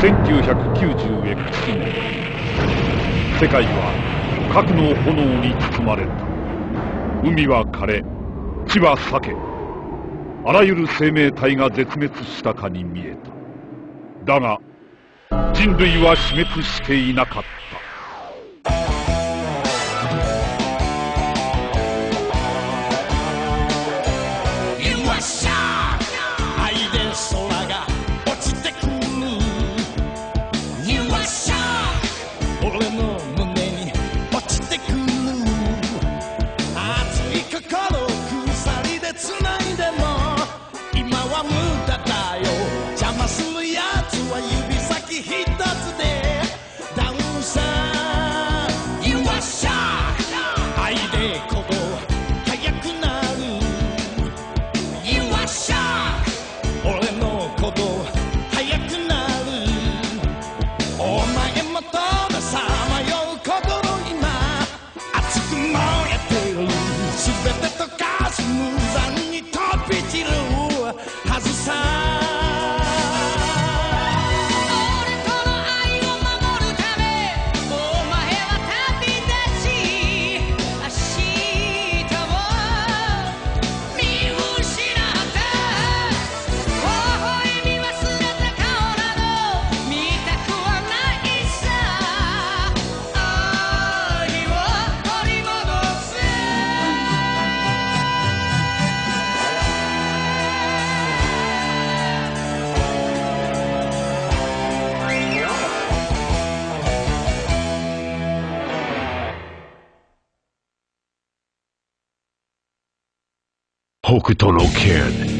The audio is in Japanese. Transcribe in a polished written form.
1990X 年、世界は核の炎に包まれた。海は枯れ、地は裂け、あらゆる生命体が絶滅したかに見えた。だが人類は死滅していなかった。 北斗の拳